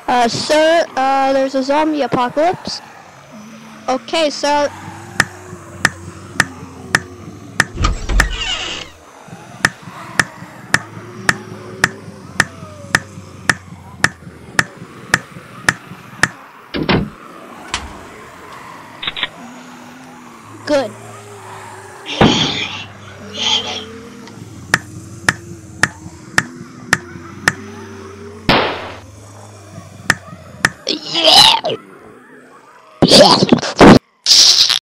Sir, there's a zombie apocalypse. Okay, sir. Good.